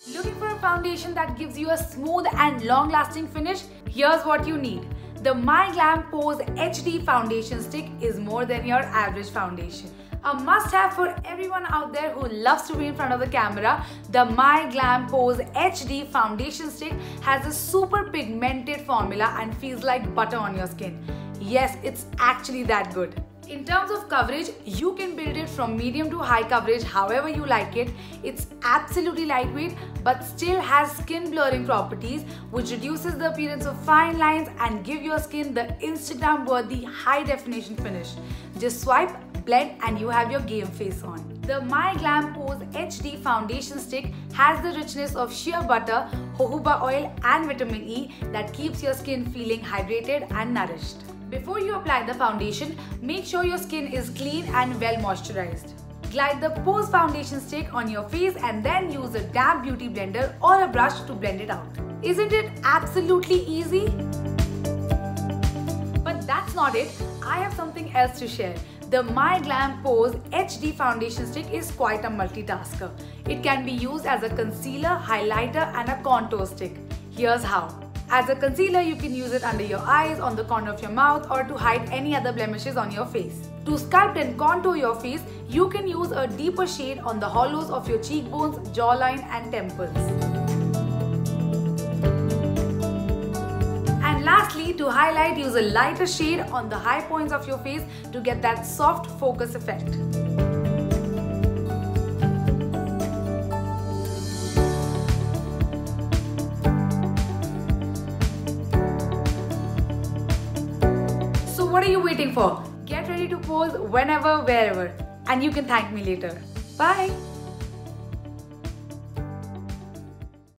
Looking for a foundation that gives you a smooth and long-lasting finish? Here's what you need. The My Glam Pose HD Foundation Stick is more than your average foundation. A must-have for everyone out there who loves to be in front of the camera, the My Glam Pose HD Foundation Stick has a super pigmented formula and feels like butter on your skin. Yes, it's actually that good. In terms of coverage, you can build it from medium to high coverage however you like it. It's absolutely lightweight but still has skin blurring properties which reduces the appearance of fine lines and give your skin the Instagram worthy high definition finish. Just swipe, blend and you have your game face on. The My Glam Pose HD Foundation Stick has the richness of shea butter, jojoba oil and vitamin E that keeps your skin feeling hydrated and nourished. Before you apply the foundation, make sure your skin is clean and well moisturized. Glide the Pose Foundation Stick on your face and then use a damp beauty blender or a brush to blend it out. Isn't it absolutely easy? But that's not it. I have something else to share. The My Glam Pose HD Foundation Stick is quite a multitasker. It can be used as a concealer, highlighter and a contour stick. Here's how. As a concealer, you can use it under your eyes, on the corner of your mouth or to hide any other blemishes on your face. To sculpt and contour your face, you can use a deeper shade on the hollows of your cheekbones, jawline and temples. And lastly, to highlight, use a lighter shade on the high points of your face to get that soft focus effect. So what are you waiting for? Get ready to pose whenever, wherever. And you can thank me later. Bye!